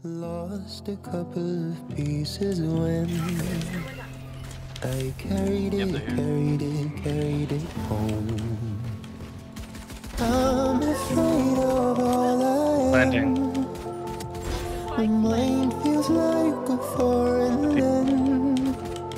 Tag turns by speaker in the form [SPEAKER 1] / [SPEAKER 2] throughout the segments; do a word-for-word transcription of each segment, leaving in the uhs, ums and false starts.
[SPEAKER 1] Lost a couple of pieces when I carried it,
[SPEAKER 2] yep,
[SPEAKER 1] carried it, carried it home. I'm afraid of all I
[SPEAKER 3] Landing.
[SPEAKER 1] am. My mind feels like a foreign land.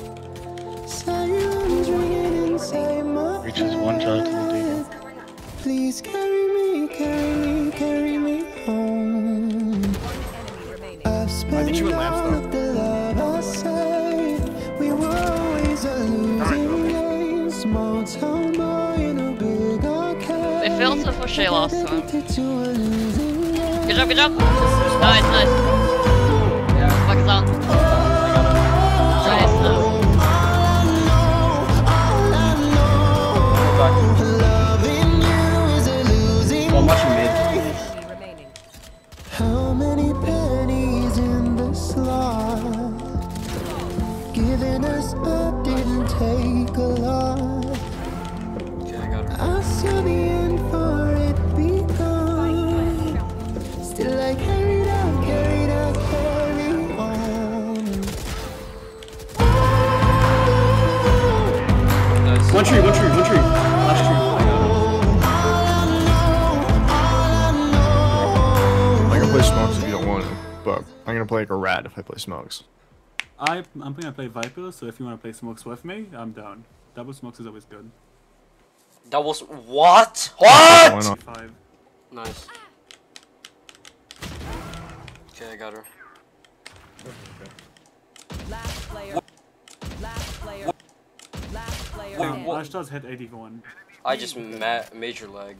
[SPEAKER 1] Sirens ringing inside my
[SPEAKER 3] Reaches one shot to the
[SPEAKER 1] head. Please carry me, carry me, carry me home. I've spent all of the love I saved. We were always a losing game. Small town boy in a big arcade.
[SPEAKER 4] They failed to push A last time.
[SPEAKER 1] Addicted to a losing game.
[SPEAKER 4] Good job, good job. Nice, nice. Yeah, fuck is on. Nice, nice.
[SPEAKER 2] One watching mid.
[SPEAKER 1] How many pennies in the slot? Giving us up didn't take a lot.
[SPEAKER 2] Okay, I got her.
[SPEAKER 1] I saw the end for it begun. Still I carried out, carried out, carried on.
[SPEAKER 2] Nice. One tree, one tree, one tree. Last tree.
[SPEAKER 5] I can play smokes if you don't want to, but I'm gonna play like a rat if I play smokes.
[SPEAKER 6] I, I'm gonna play Viper, so if you wanna play smokes with me, I'm down. Double smokes is always good.
[SPEAKER 2] Doubles. What?
[SPEAKER 5] Why
[SPEAKER 2] What?
[SPEAKER 5] not?
[SPEAKER 6] Five.
[SPEAKER 2] Nice. Okay, I got her.
[SPEAKER 7] Last player. Last player. Last player.
[SPEAKER 2] Wait,
[SPEAKER 7] standing.
[SPEAKER 2] what?
[SPEAKER 6] Last shot's hit eighty-one.
[SPEAKER 2] I just ma major lag.